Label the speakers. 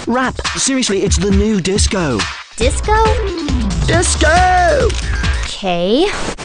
Speaker 1: Rap. Seriously, it's the new disco.
Speaker 2: Disco?
Speaker 1: Disco!
Speaker 2: Okay.